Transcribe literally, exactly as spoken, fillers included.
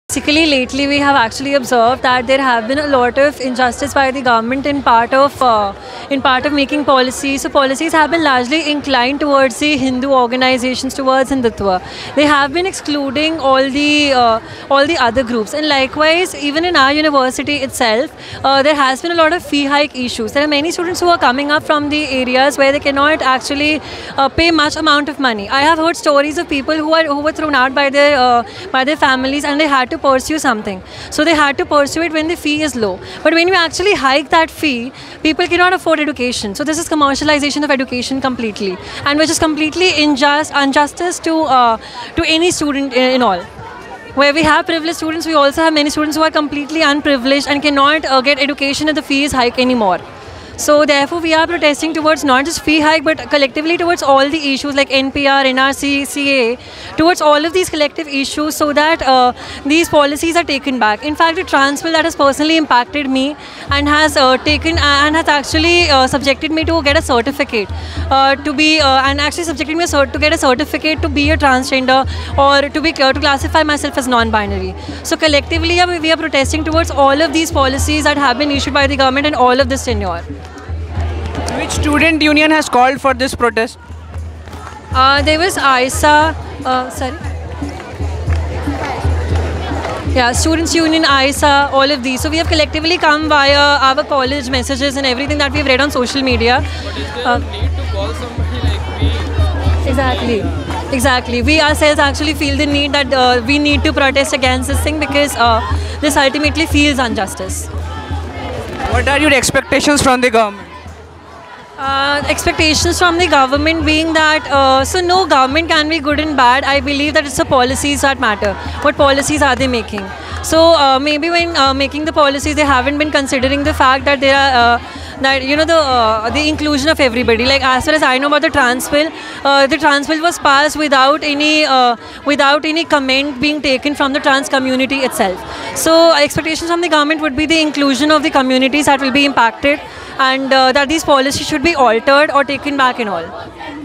Basically, lately we have actually observed that there have been a lot of injustice by the government in part of uh, in part of making policies. So policies have been largely inclined towards the Hindu organizations, towards Hindutva. They have been excluding all the uh, all the other groups, and likewise, even in our university itself, uh, there has been a lot of fee hike issues. There are many students who are coming up from the areas where they cannot actually uh, pay much amount of money. I have heard stories of people who are who were thrown out by their uh, by their families, and they had to pursue something. So they had to pursue it when the fee is low. But when you actually hike that fee, people cannot afford education. So this is commercialization of education completely, and which is completely unjust, injustice to uh, to any student in, in all. Where we have privileged students, we also have many students who are completely unprivileged and cannot uh, get education if the fee is hike anymore. So therefore, we are protesting towards not just fee hike, but collectively towards all the issues like N P R, N R C, C A, towards all of these collective issues, so that uh, these policies are taken back. In fact, the trans bill that has personally impacted me and has uh, taken and has actually uh, subjected me to get a certificate uh, to be uh, and actually subjected me to get a certificate to be a transgender, or to be uh, to classify myself as non-binary. So collectively, yeah, we are protesting towards all of these policies that have been issued by the government and all of this tenure. Which student union has called for this protest? Uh, there was I S A, uh, sorry. Yeah, Students Union, I S A, all of these. So we have collectively come via our college messages and everything that we've read on social media. But is there uh, a need to call somebody like me? Exactly. Exactly. We ourselves actually feel the need that uh, we need to protest against this thing, because uh, this ultimately feels injustice. What are your expectations from the government? Uh, expectations from the government being that, uh, so no government can be good and bad. I believe that it's the policies that matter. What policies are they making? So uh, maybe when uh, making the policies, they haven't been considering the fact that there are, uh, that you know the uh, the inclusion of everybody. Like as far as I know about the trans bill, uh, the trans bill was passed without any uh, without any comment being taken from the trans community itself. So expectations from the government would be the inclusion of the communities that will be impacted, and uh, that these policies should be altered or taken back and all.